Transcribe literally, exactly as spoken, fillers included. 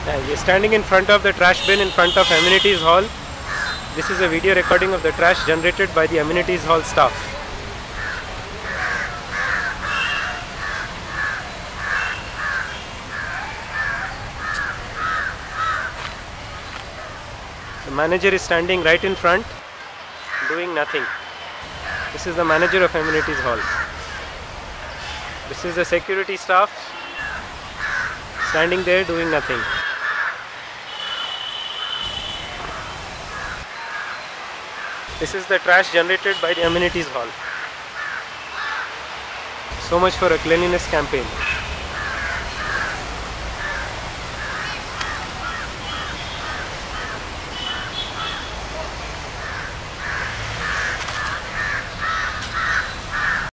Uh, we are standing in front of the trash bin in front of Amenities Hall. This is a video recording of the trash generated by the Amenities Hall staff. The manager is standing right in front, doing nothing. This is the manager of Amenities Hall. This is the security staff, standing there doing nothing. This is the trash generated by the Amenities Hall. So much for a cleanliness campaign.